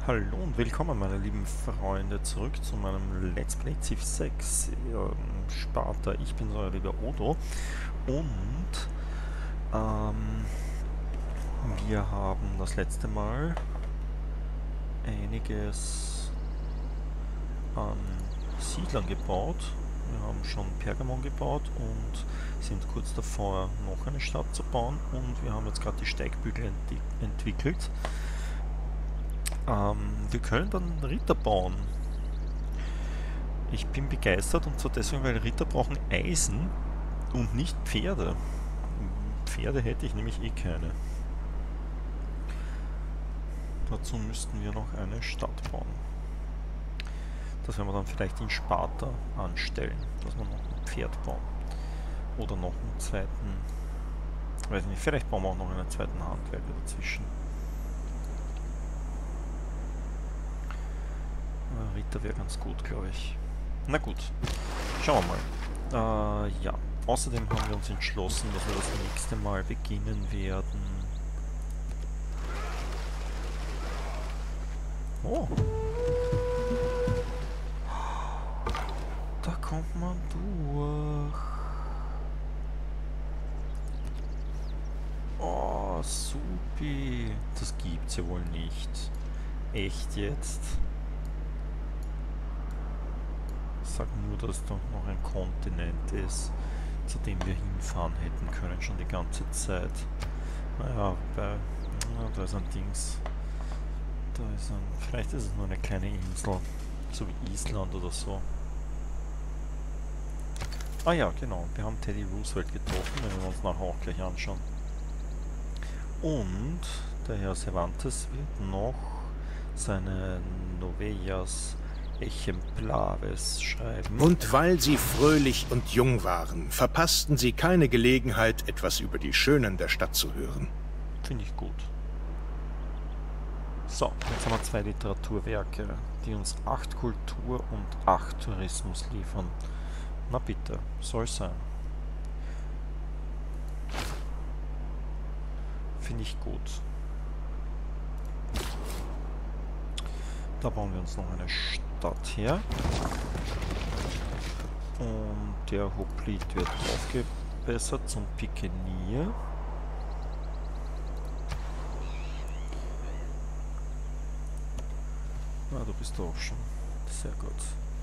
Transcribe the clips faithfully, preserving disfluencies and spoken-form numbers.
Hallo und willkommen, meine lieben Freunde, zurück zu meinem Let's Play Civ sechs ähm, Sparta. Ich bin so euer lieber Odo und ähm, wir haben das letzte Mal einiges an Siedlern gebaut. Wir haben schon Pergamon gebaut und sind kurz davor, noch eine Stadt zu bauen, und wir haben jetzt gerade die Steigbügel ent entwickelt. Ähm, wir können dann Ritter bauen. Ich bin begeistert, und zwar deswegen, weil Ritter brauchen Eisen und nicht Pferde. Pferde hätte ich nämlich eh keine. Dazu müssten wir noch eine Stadt bauen. Das werden wir dann vielleicht in Sparta anstellen, dass wir noch ein Pferd bauen. Oder noch einen zweiten, weiß nicht, vielleicht bauen wir auch noch einen zweiten Handwerker dazwischen. Ritter wäre ganz gut, glaube ich. Na gut, schauen wir mal. Äh, ja. Außerdem haben wir uns entschlossen, dass wir das nächste Mal beginnen werden. Oh. Da kommt man durch. Oh, supi. Das gibt's ja wohl nicht. Echt jetzt? Sag nur, dass da noch ein Kontinent ist, zu dem wir hinfahren hätten können, schon die ganze Zeit. Naja, bei, na, da ist ein Dings. Da ist ein, vielleicht ist es nur eine kleine Insel, so wie Island oder so. Ah ja, genau, wir haben Teddy Roosevelt getroffen, den wir uns nachher auch gleich anschauen. Und der Herr Cervantes wird noch seine Novellas Exemplares schreiben. Und weil sie fröhlich und jung waren, verpassten sie keine Gelegenheit, etwas über die Schönen der Stadt zu hören. Finde ich gut. So, jetzt haben wir zwei Literaturwerke, die uns acht Kultur und acht Tourismus liefern. Na bitte, soll sein. Finde ich gut. Da bauen wir uns noch eine Stadt her. Und der Hoplite wird aufgebessert zum Pikenier. Ah, du bist auch schon. Sehr gut.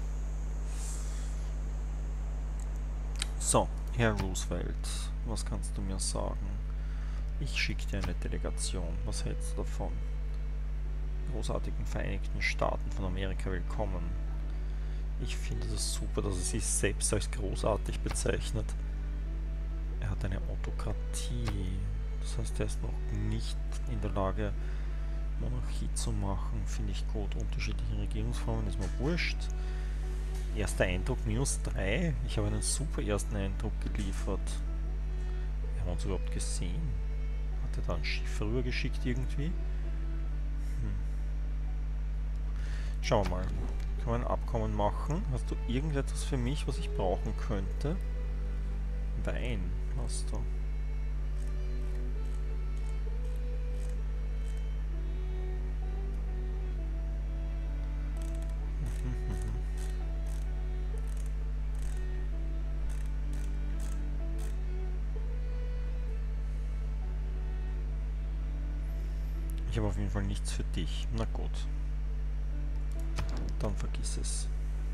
So, Herr Roosevelt, was kannst du mir sagen? Ich schicke dir eine Delegation. Was hältst du davon? Großartigen Vereinigten Staaten von Amerika willkommen. Ich finde das super, dass er sich selbst als großartig bezeichnet. Er hat eine Autokratie. Das heißt, er ist noch nicht in der Lage, Monarchie zu machen. Finde ich gut. Unterschiedliche Regierungsformen ist mir wurscht. Erster Eindruck minus drei. Ich habe einen super ersten Eindruck geliefert. Wir haben uns überhaupt gesehen. Hat er da ein Schiff rübergeschickt irgendwie? Hm. Schauen wir mal. Können wir ein Abkommen machen? Hast du irgendetwas für mich, was ich brauchen könnte? Wein hast du. Ich habe auf jeden Fall nichts für dich. Na gut. Dann vergiss es.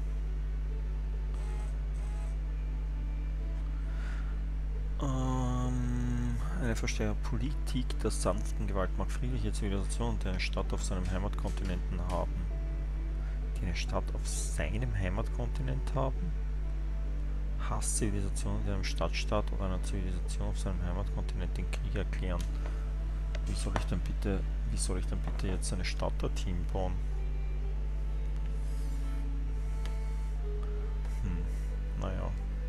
Ähm, eine verstärkte Politik der sanften Gewalt mag friedliche Zivilisation, die eine Stadt auf seinem Heimatkontinenten haben. Die eine Stadt auf seinem Heimatkontinent haben? Hasszivilisationen, die einem Stadtstaat oder einer Zivilisation auf seinem Heimatkontinent den Krieg erklären. Wie soll ich denn bitte, wie soll ich denn bitte jetzt eine Stadt dorthin bauen? Hm, naja.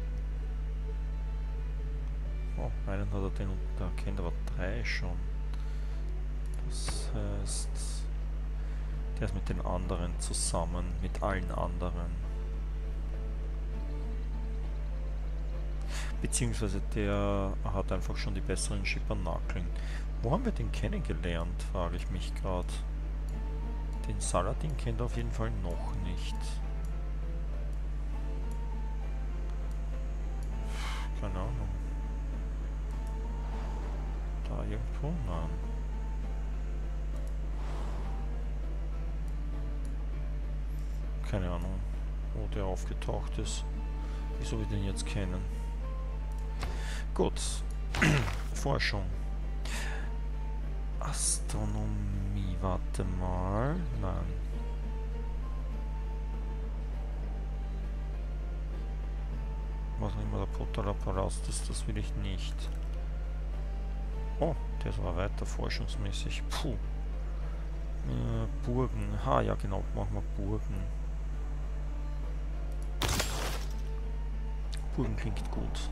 Oh, einen hat er den erkennt, aber drei schon. Das heißt, der ist mit den anderen zusammen, mit allen anderen. Beziehungsweise der hat einfach schon die besseren Schippernakeln. Wo haben wir den kennengelernt, frage ich mich gerade. Den Saladin kennt er auf jeden Fall noch nicht. Keine Ahnung. Da irgendwo? Nein. Keine Ahnung, wo der aufgetaucht ist. Wieso wir den jetzt kennen. Gut. Forschung. Astronomie, warte mal. Nein. Was auch immer der Potterapparast ist, das will ich nicht. Oh, der ist aber weiter forschungsmäßig. Puh. Äh, Burgen. Ha, ja genau, machen wir Burgen. Burgen klingt gut.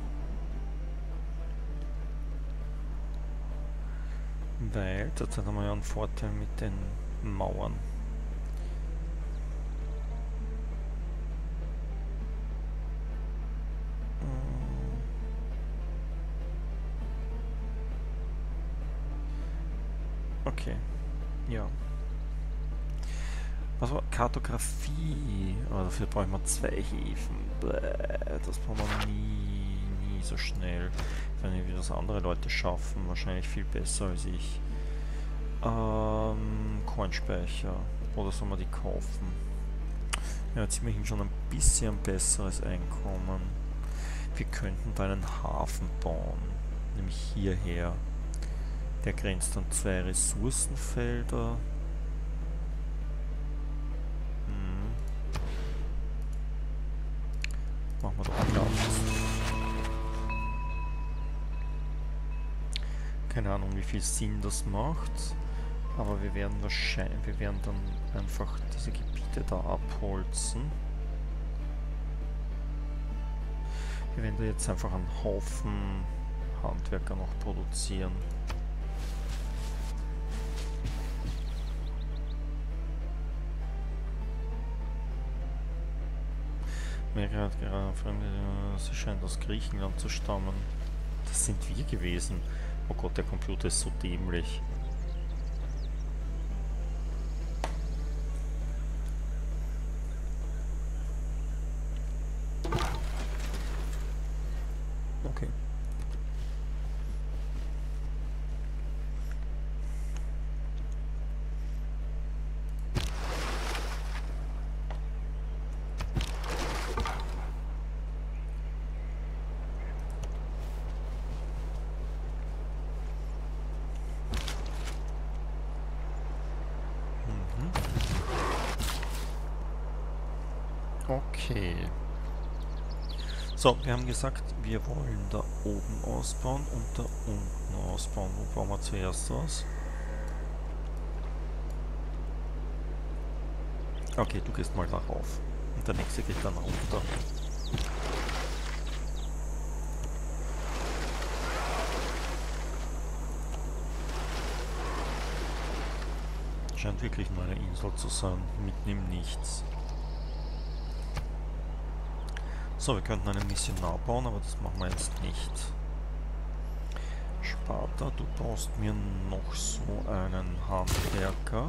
Weil, derzeit haben wir ja einen Vorteil mit den Mauern. Okay, ja. Was war Kartografie? Oh, dafür brauchen wir zwei Häfen. Bläh, das brauchen wir nie, nie so schnell. Wenn wir das andere Leute schaffen, wahrscheinlich viel besser als ich. Ähm, Kornspeicher. Oder soll man die kaufen? Ja, jetzt immerhin schon ein bisschen besseres Einkommen. Wir könnten da einen Hafen bauen. Nämlich hierher. Der grenzt an zwei Ressourcenfelder. Hm. Machen wir doch Platz. Keine Ahnung, wie viel Sinn das macht. Aber wir werden wahrscheinlich, wir werden dann einfach diese Gebiete da abholzen. Wir werden da jetzt einfach einen Haufen Handwerker noch produzieren. Amerika hat gerade Fremde, sie scheint aus Griechenland zu stammen. Das sind wir gewesen. Oh Gott, der Computer ist so dämlich. Okay. Okay. So, wir haben gesagt, wir wollen da oben ausbauen und da unten ausbauen. Wo bauen wir zuerst aus? Okay, du gehst mal da rauf. Und der nächste geht dann runter. Scheint wirklich nur eine Insel zu sein, mitten im Nichts. So, wir könnten eine Missionar bauen, aber das machen wir jetzt nicht. Sparta, du baust mir noch so einen Handwerker.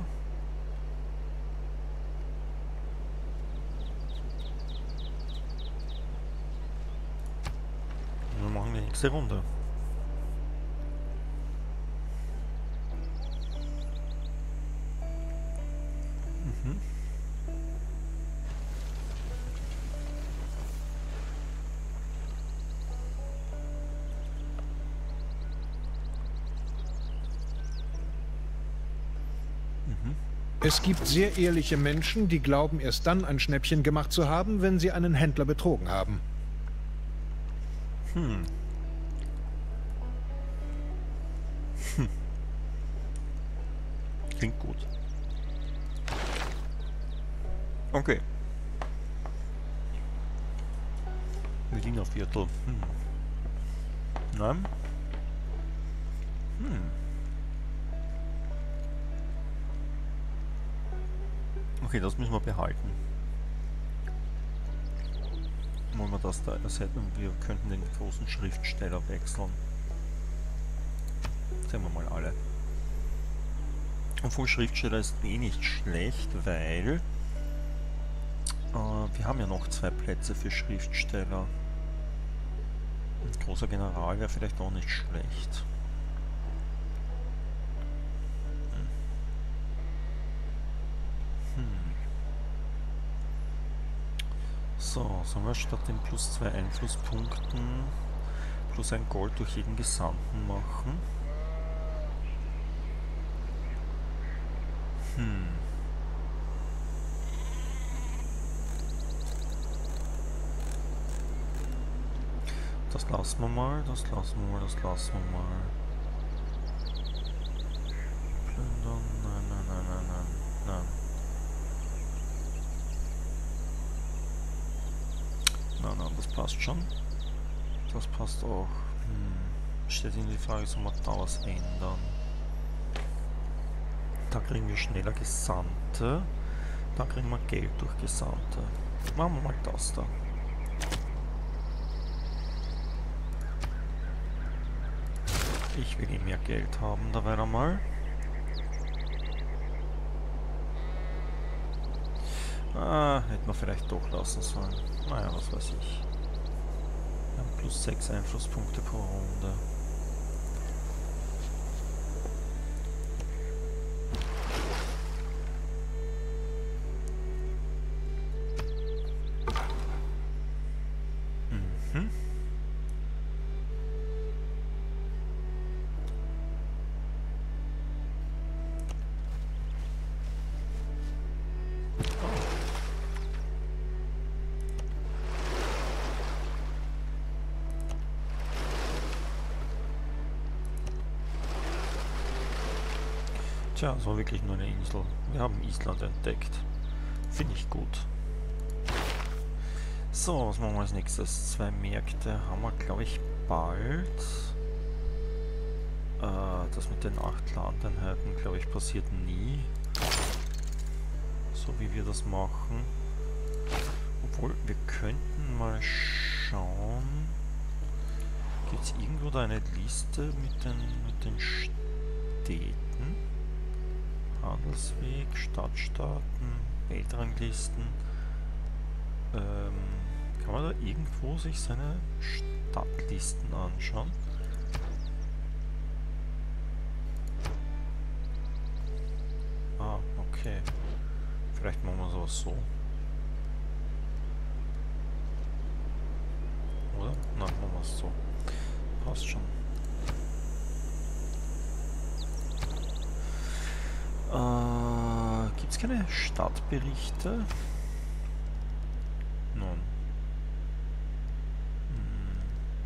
Und dann machen wir die nächste Runde. Mhm. Es gibt sehr ehrliche Menschen, die glauben, erst dann ein Schnäppchen gemacht zu haben, wenn sie einen Händler betrogen haben. Hm. Hm. Klingt gut. Okay. Berliner Viertel. Hm. Nein. Hm. Okay, das müssen wir behalten. Wollen wir das da ersetzen und wir könnten den großen Schriftsteller wechseln. Sehen wir mal alle. Obwohl Schriftsteller ist eh nicht schlecht, weil äh, wir haben ja noch zwei Plätze für Schriftsteller. Ein großer General wäre vielleicht auch nicht schlecht. Hm. So, sollen wir statt den plus zwei Einflusspunkten plus ein Gold durch jeden Gesandten machen? Hm. Das lassen wir mal, das lassen wir mal, das lassen wir mal. Plündern, nein, nein, nein, nein, nein, nein. Nein, nein, das passt schon. Das passt auch. Hm. Steht in die Frage, soll man da was ändern? Da kriegen wir schneller Gesandte. Da kriegen wir Geld durch Gesandte. Machen wir mal das da. Ich will eh mehr Geld haben, dabei einmal. Ah, hätten wir vielleicht doch lassen sollen. Naja, was weiß ich. Wir haben plus sechs Einflusspunkte pro Runde. Mhm. Tja, es war wirklich nur eine Insel. Wir haben Island entdeckt. Finde ich gut. So, was machen wir als nächstes? Zwei Märkte haben wir, glaube ich, bald. Äh, das mit den acht Landeinheiten, glaube ich, passiert nie. So wie wir das machen. Obwohl, wir könnten mal schauen. Gibt es irgendwo da eine Liste mit den, mit den Städten? Handelsweg, Stadtstaaten, Weltranglisten. Ähm, kann man da irgendwo sich seine Stadtlisten anschauen? Ah, okay. Vielleicht machen wir sowas so. Oder? Nein, machen wir es so. Passt schon. Äh, gibt es keine Stadtberichte? Nun. Hm.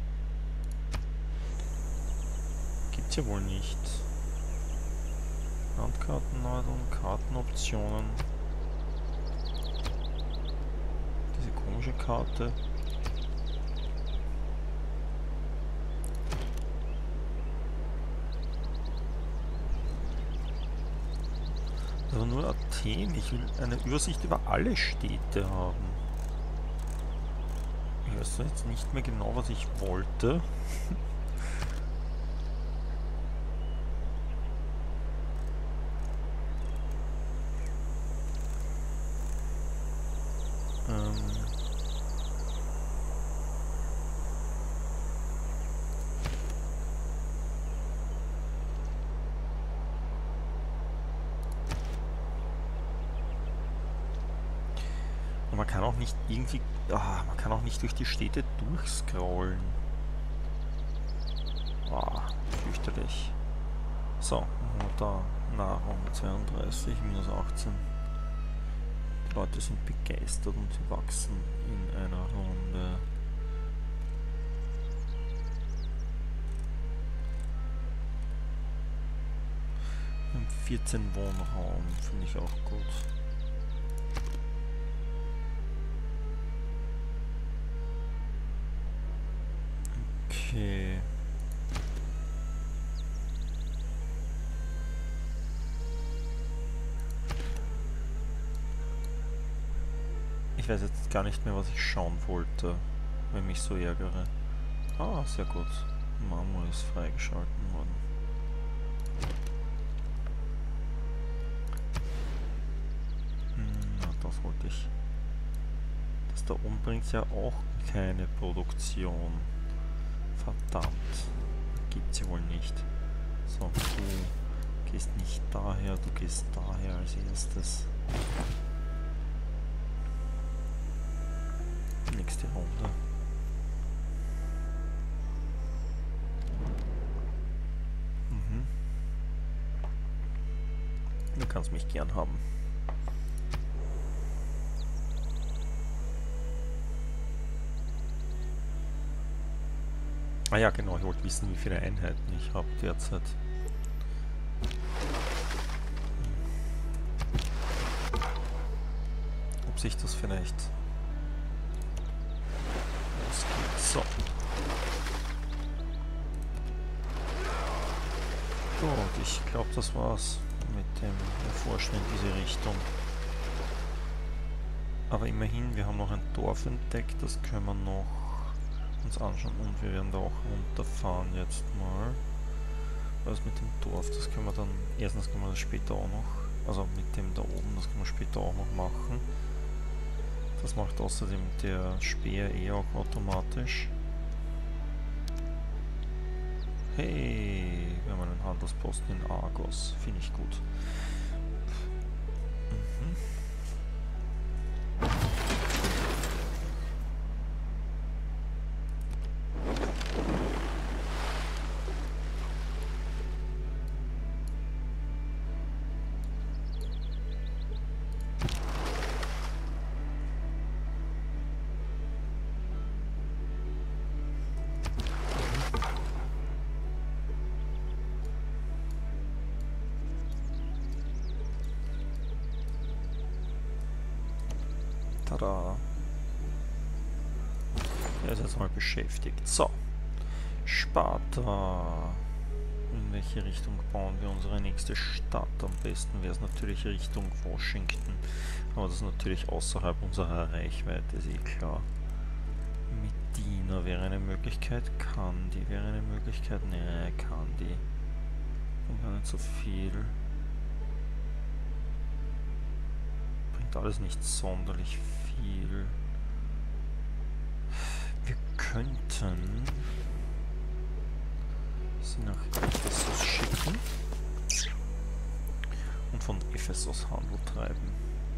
Gibt's ja wohl nicht. Landkartenladung, Kartenoptionen. Diese komische Karte. Aber nur Athen. Ich will eine Übersicht über alle Städte haben. Ich weiß jetzt nicht mehr genau, was ich wollte. ähm. Man kann auch nicht irgendwie, ah, man kann auch nicht durch die Städte durchscrollen. Ah, fürchterlich. So, da Nahrung zweiunddreißig, minus achtzehn. Die Leute sind begeistert und sie wachsen in einer Runde. Wir haben vierzehn Wohnraum, finde ich auch gut. Okay. Ich weiß jetzt gar nicht mehr, was ich schauen wollte, wenn mich so ärgere. Ah, sehr gut. Marmor ist freigeschalten worden. was wollte ich? Das da oben bringt ja auch keine Produktion. Verdammt. Gibt's ja wohl nicht. So, du gehst nicht daher, du gehst daher als erstes. Nächste Runde. Mhm. Du kannst mich gern haben. Ah ja, genau, ich wollte wissen, wie viele Einheiten ich habe derzeit. Ob sich das vielleicht ausgeht. So. Gut, ich glaube, das war's mit dem Erforschen in diese Richtung. Aber immerhin, wir haben noch ein Dorf entdeckt, das können wir noch uns anschauen und wir werden da auch runterfahren jetzt mal. Was mit dem Dorf, das können wir dann, erstens können wir das später auch noch, also mit dem da oben, das können wir später auch noch machen. Das macht außerdem der Speer eh auch automatisch. Hey, wir haben einen Handelsposten in Argos, finde ich gut. Mhm. Tada. Er ist jetzt mal beschäftigt. So. Sparta. In welche Richtung bauen wir unsere nächste Stadt? Am besten wäre es natürlich Richtung Washington. Aber das ist natürlich außerhalb unserer Reichweite, ist eh klar. Medina wäre eine Möglichkeit. Kandy wäre eine Möglichkeit. Nee, Kandy. Und gar nicht so viel. Bringt alles nicht sonderlich viel. Wir könnten sie nach Ephesus schicken und von Ephesus Handel treiben.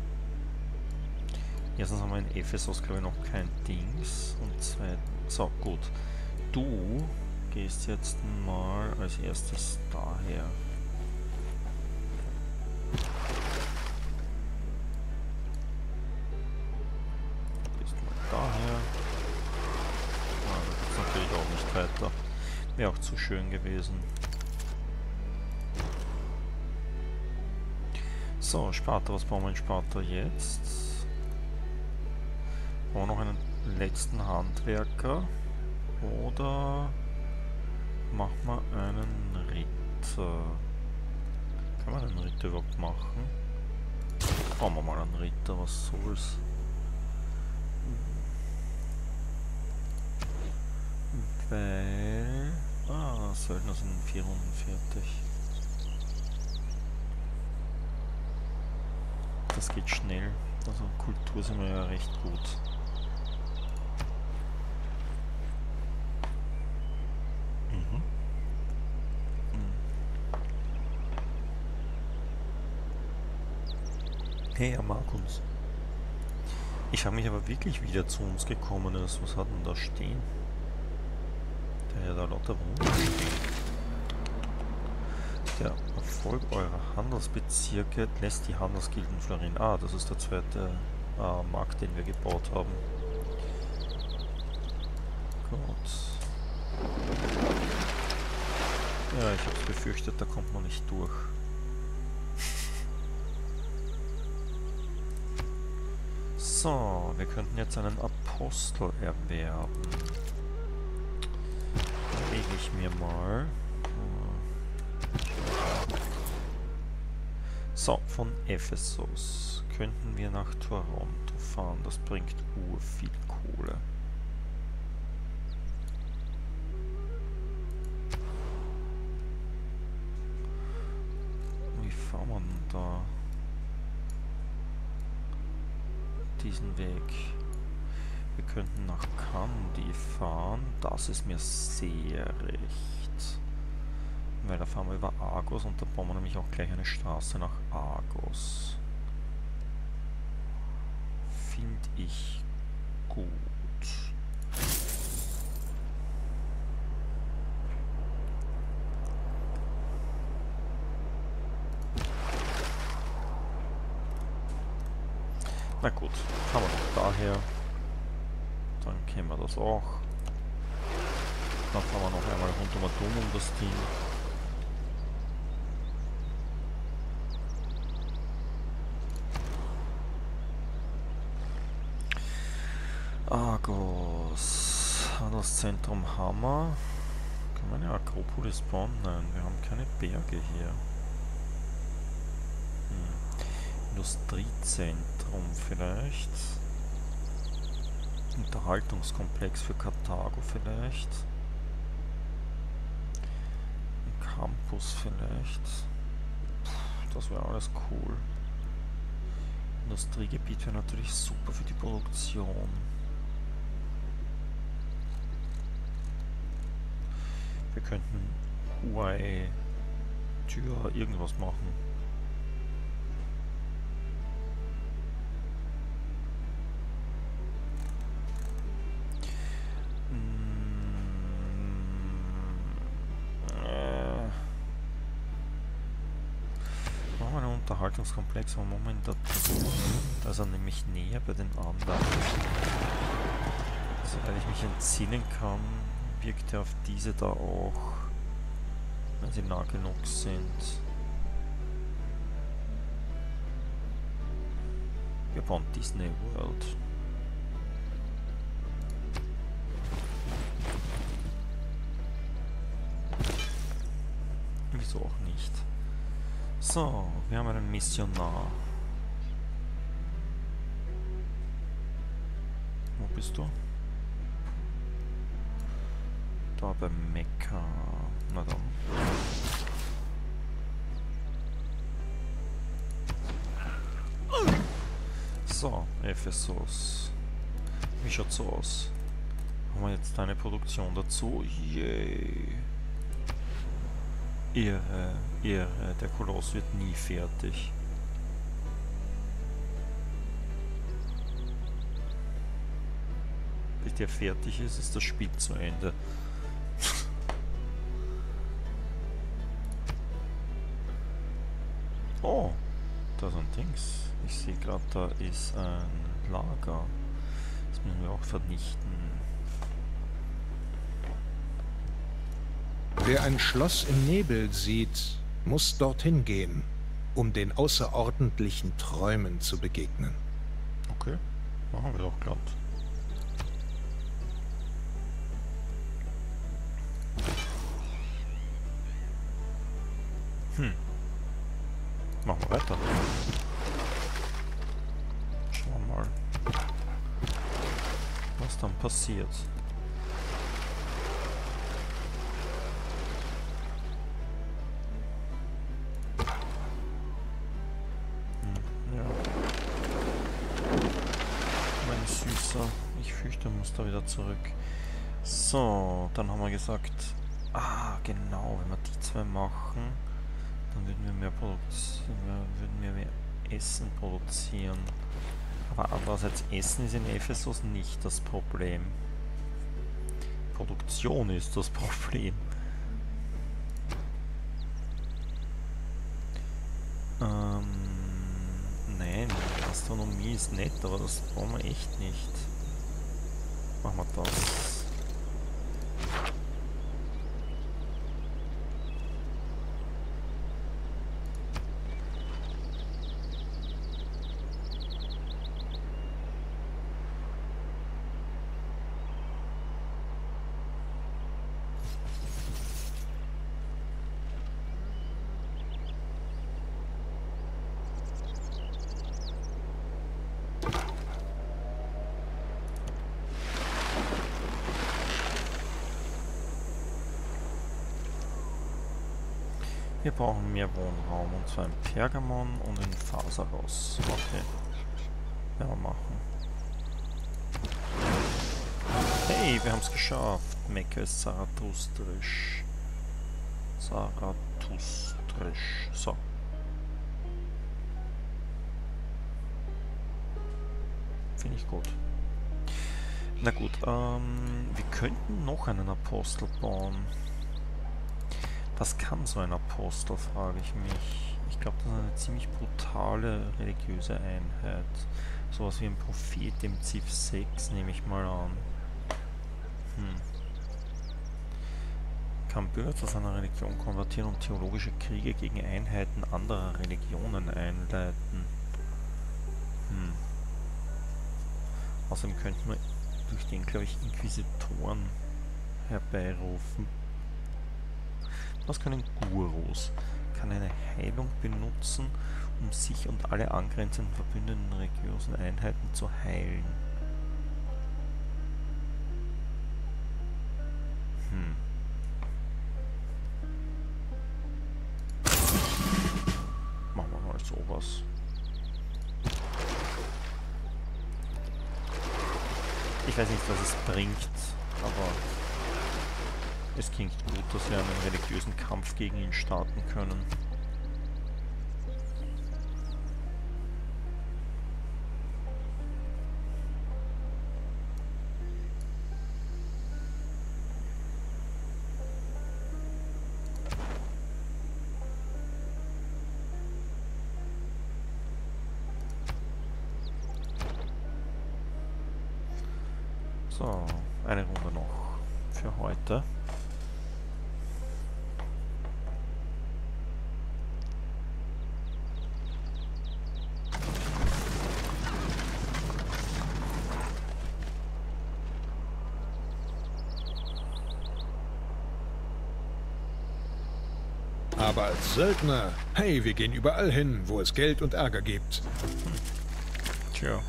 Erstens haben wir in Ephesus, glaube ich, noch kein Dings. Und zweitens, so gut, du gehst jetzt mal als erstes daher. Gehst mal daher. Ah, das ist natürlich auch nicht weiter. Wäre auch zu schön gewesen. So, Sparta, was bauen wir in Sparta jetzt? Brauchen wir noch einen letzten Handwerker? Oder machen wir einen Ritter? Kann man einen Ritter überhaupt machen? Bauen wir mal einen Ritter, was soll's? Weil... Ah, Söldner sind in vier Runden fertig. Das geht schnell. Also Kultur sind wir ja recht gut. Mhm. Mhm. Hey, er mag uns. Ich habe mich aber wirklich wieder zu uns gekommen ist. Was hat denn da stehen? Der ja da lauter Wunder steht. Der Erfolg eurer Handelsbezirke lässt die Handelsgilden florieren. Ah, das ist der zweite äh, Markt, den wir gebaut haben. Gut. Ja, ich habe es befürchtet, da kommt man nicht durch. So, wir könnten jetzt einen Apostel erwerben. Lege ich mir mal. So, von Ephesus könnten wir nach Toronto fahren. Das bringt ur viel Kohle. Wie fahren wir denn da? diesen Weg. Wir könnten nach Kandy fahren. Das ist mir sehr recht. Weil da fahren wir über Argos und da bauen wir nämlich auch gleich eine Straße nach Argos. Finde ich gut. Na gut, fahren wir noch daher. Dann kennen wir das auch. Dann fahren wir noch einmal rund um Atom um das Ding. Argos. Handelszentrum Hammer. Kann man eine Akropolis bauen? Nein, wir haben keine Berge hier. Hm. Industriezentrum vielleicht. Unterhaltungskomplex für Karthago vielleicht. Ein Campus vielleicht. Puh, das wäre alles cool. Industriegebiet wäre natürlich super für die Produktion. Wir könnten Huawei, Tür, irgendwas machen. Unterhaltungskomplex, aber Moment, da ist er nämlich näher bei den anderen. Soweit ich mich entsinnen kann, wirkt er auf diese da auch, wenn sie nah genug sind. Wir bauen Disney World. Wieso auch nicht? So, wir haben einen Missionar. Wo bist du? Da bei Mekka. Na dann. So, Ephesus. Wie schaut's so aus? Haben wir jetzt eine Produktion dazu? Yay! Irre, irre, der Koloss wird nie fertig. Bis der fertig ist, ist das Spiel zu Ende. Oh, da ist ein Dings. Ich sehe gerade, da ist ein Lager. Das müssen wir auch vernichten. Wer ein Schloss im Nebel sieht, muss dorthin gehen, um den außerordentlichen Träumen zu begegnen. Okay, machen wir doch glatt. Hm. Machen wir weiter. Schauen wir mal, was dann passiert. Ich fürchte, er muss da wieder zurück. So, dann haben wir gesagt, ah, genau, wenn wir die zwei machen, dann würden wir mehr produzieren, würden wir mehr Essen produzieren. Aber andererseits, Essen ist in Ephesus nicht das Problem. Produktion ist das Problem. Ähm, nein, Astronomie ist nett, aber das brauchen wir echt nicht. Machen wir das. Wir brauchen mehr Wohnraum, und zwar in Pergamon und in Phasaros. Okay. Werden wir machen. Hey, wir haben es geschafft. Mekka ist zarathustrisch. Zarathustrisch. So. Finde ich gut. Na gut, ähm, wir könnten noch einen Apostel bauen. Was kann so ein Apostel, frage ich mich. Ich glaube, das ist eine ziemlich brutale religiöse Einheit. Sowas wie ein Prophet im Ziff sechs, nehme ich mal an. Hm. Kann Bürger zu seiner Religion konvertieren und theologische Kriege gegen Einheiten anderer Religionen einleiten. Hm. Außerdem könnten wir durch den, glaube ich, Inquisitoren herbeirufen. Was können Gurus? Kann eine Heilung benutzen, um sich und alle angrenzenden verbündeten religiösen Einheiten zu heilen. Hm. Machen wir mal sowas. Ich weiß nicht, was es bringt, aber es klingt gut, dass wir einen religiösen Kampf gegen ihn starten können. So, eine Runde noch für heute. Aber als Söldner, hey, wir gehen überall hin, wo es Geld und Ärger gibt. Tja.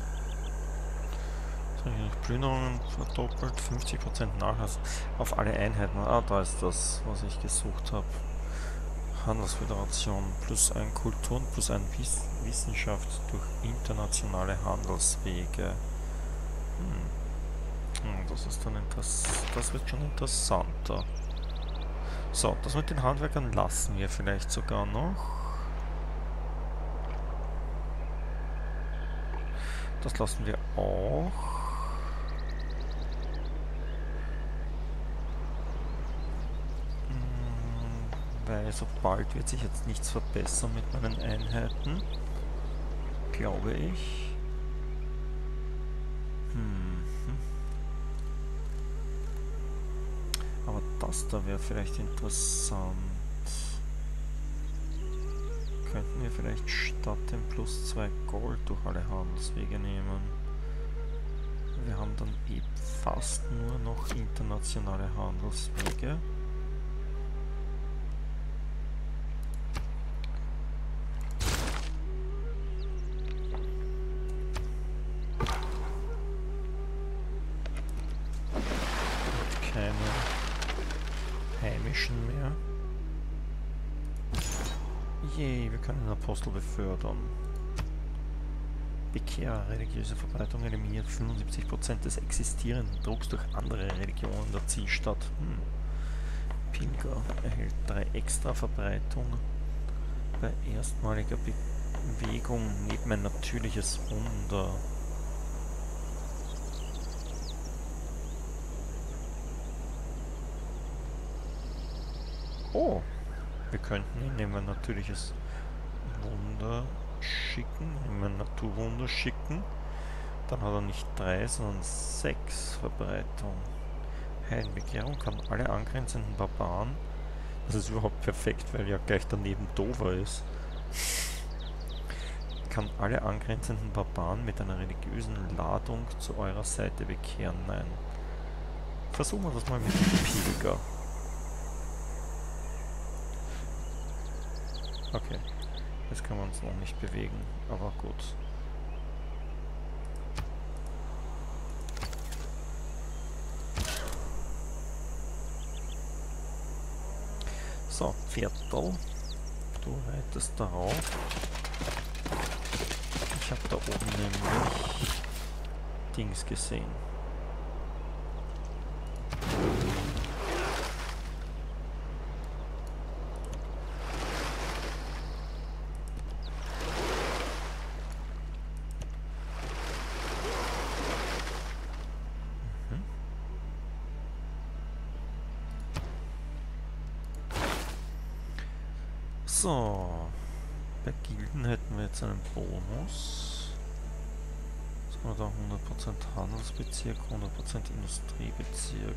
Plünderungen verdoppelt, fünfzig Prozent Nachlass auf alle Einheiten. Ah, da ist das, was ich gesucht habe. Handelsföderation plus ein Kulturen plus ein Wiss Wissenschaft durch internationale Handelswege. Hm. Hm, das ist dann interessant. Das wird schon interessanter. So, das mit den Handwerkern lassen wir vielleicht sogar noch. Das lassen wir auch. Weil so bald wird sich jetzt nichts verbessern mit meinen Einheiten. Glaube ich. Hm. Aber das da wäre vielleicht interessant. Könnten wir vielleicht statt dem plus zwei Gold durch alle Handelswege nehmen. Wir haben dann eh fast nur noch internationale Handelswege. Mehr. Yay, wir können den Apostel befördern. Bekehr, religiöse Verbreitung eliminiert fünfundsiebzig Prozent des existierenden Drucks durch andere Religionen der Zielstadt. Hm. Pilger erhält drei extra Verbreitungen bei erstmaliger Bewegung neben ein natürliches Wunder. Oh, wir könnten ihn neben ein natürliches Wunder schicken, neben ein Naturwunder schicken. Dann hat er nicht drei, sondern sechs Verbreitung. Heilenbekehrung kann alle angrenzenden Barbaren. Das ist überhaupt perfekt, weil ja gleich daneben Dover ist. Kann alle angrenzenden Barbaren mit einer religiösen Ladung zu eurer Seite bekehren. Nein. Versuchen wir das mal mit dem Pilger. Okay, jetzt können wir uns noch nicht bewegen, aber gut. So, Viertel. Du reitest darauf. Ich habe da oben nämlich Dings gesehen. Mhm. So, bei Gilden hätten wir jetzt einen Bonus. Oder hundert Prozent Handelsbezirk, hundert Prozent Industriebezirk.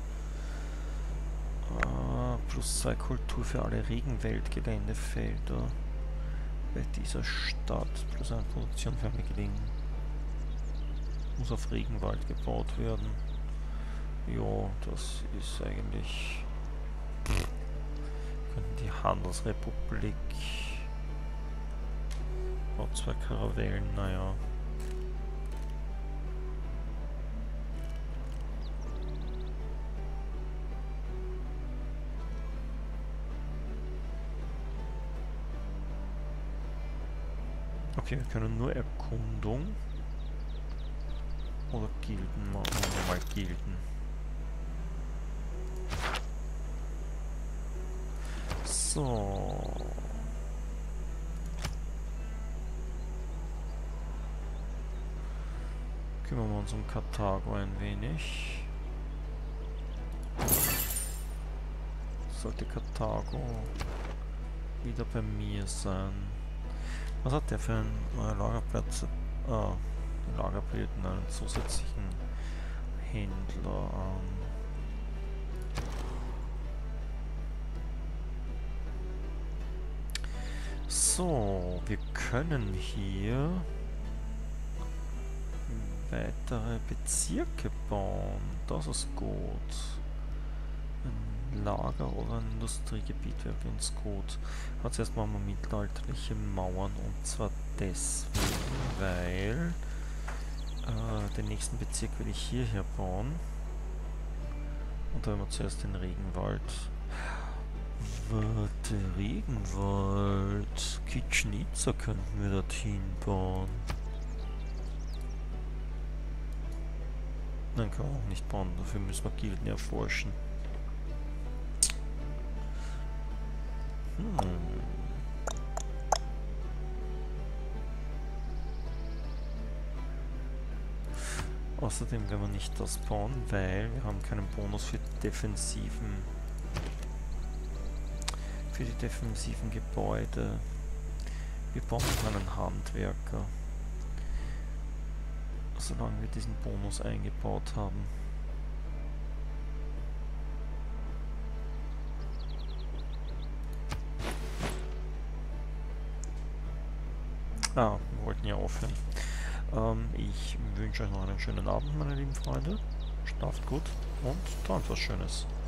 Uh, plus zwei Kultur für alle Regenwaldgeländefelder bei dieser Stadt. Plus eine Produktion für Meglingen. Muss auf Regenwald gebaut werden. Ja, das ist eigentlich... Könnten die Handelsrepublik... Baut zwei Karavellen, naja. Okay, wir können nur Erkundung oder Gilden machen. Machen wir mal Gilden. So. Kümmern wir uns um Karthago ein wenig. Sollte Karthago wieder bei mir sein. Was hat der für einen äh, Lagerplatz? Ah, die Lager bilden einen zusätzlichen Händler an. So, wir können hier weitere Bezirke bauen. Das ist gut. Ein Lager oder ein Industriegebiet wäre für uns gut. Aber zuerst machen wir mittelalterliche Mauern, und zwar deswegen, weil äh, den nächsten Bezirk will ich hierher bauen. Und da haben wir zuerst den Regenwald. Warte, Regenwald. Kitschnitzer könnten wir dorthin bauen. Nein, kann man auch nicht bauen. Dafür müssen wir Gilden erforschen. Hm. Außerdem können wir nicht das bauen, weil wir haben keinen Bonus für defensiven für die defensiven Gebäude. Wir bauen einen Handwerker, solange wir diesen Bonus eingebaut haben. Ah, wir wollten ja aufhören. Ähm, ich wünsche euch noch einen schönen Abend, meine lieben Freunde. Schlaft gut und träumt was Schönes.